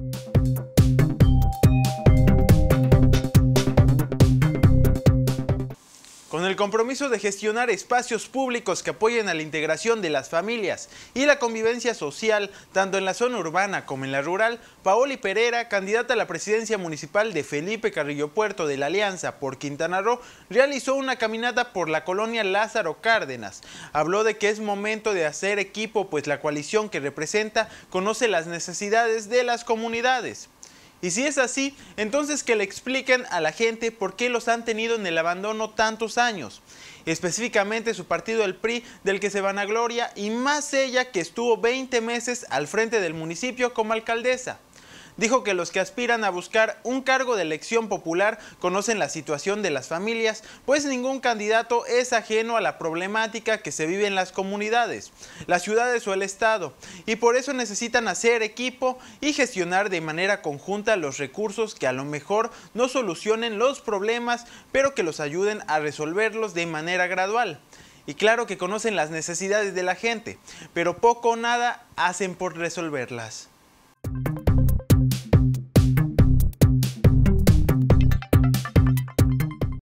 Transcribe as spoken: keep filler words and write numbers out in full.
Con el compromiso de gestionar espacios públicos que apoyen a la integración de las familias y la convivencia social, tanto en la zona urbana como en la rural, Paoli Pereira, candidata a la presidencia municipal de Felipe Carrillo Puerto de la Alianza por Quintana Roo, realizó una caminata por la colonia Lázaro Cárdenas. Habló de que es momento de hacer equipo, pues la coalición que representa conoce las necesidades de las comunidades. Y si es así, entonces que le expliquen a la gente por qué los han tenido en el abandono tantos años. Específicamente su partido, el P R I, del que se vanagloria, y más ella, que estuvo veinte meses al frente del municipio como alcaldesa. Dijo que los que aspiran a buscar un cargo de elección popular conocen la situación de las familias, pues ningún candidato es ajeno a la problemática que se vive en las comunidades, las ciudades o el estado, y por eso necesitan hacer equipo y gestionar de manera conjunta los recursos que a lo mejor no solucionen los problemas, pero que los ayuden a resolverlos de manera gradual. Y claro que conocen las necesidades de la gente, pero poco o nada hacen por resolverlas.